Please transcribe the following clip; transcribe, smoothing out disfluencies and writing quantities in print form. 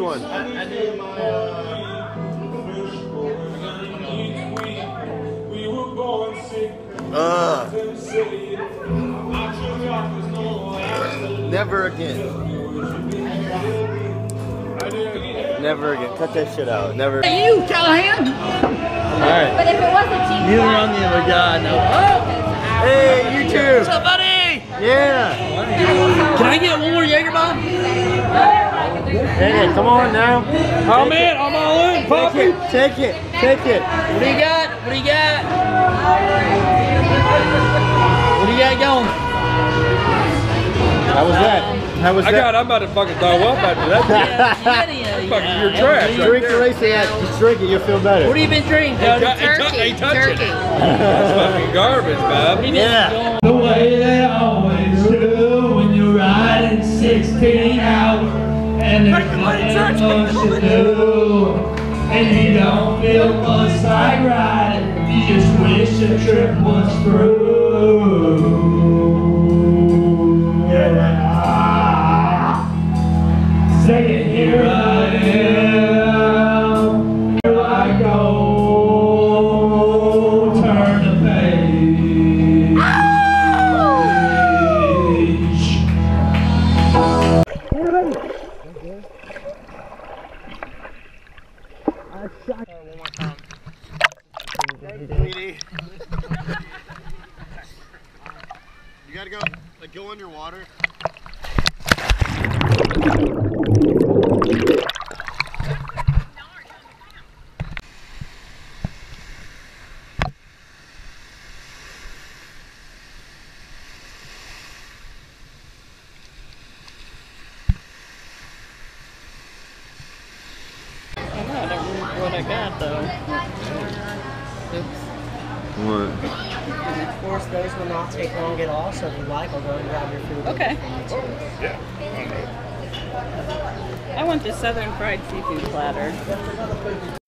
one. I did my we were born sick. Never again. Never again. Cut that shit out. Never. Hey, you, Callahan! Alright. But if it wasn't cheap, Neither on the other guy, no. Hey, you too. What's up, buddy? Yeah. Can I get one more Jaeger bomb? Hey, come on now. Oh man, I'm all in. Poppy. Take it. Take it. What do you got? What do you got? What do you got going? How was that? How was that? I'm about to fucking throw up after that. Fucking your trash. Drink the race at. Just drink it. You'll feel better. What have you been drinking, Cody? turkey. That's fucking garbage, man. Yeah. The way they always do when you're riding 16 out and there's nothing much to do and you don't feel much like riding, you just wish the trip was through. Yeah. Say it, here I am, here I go, turn the page. You gotta go, like, go underwater. What I got though. Oops. What? Of course, those will not take long at all, so if you like, I'll go and grab your food. Okay. Yeah. I want the Southern fried seafood platter.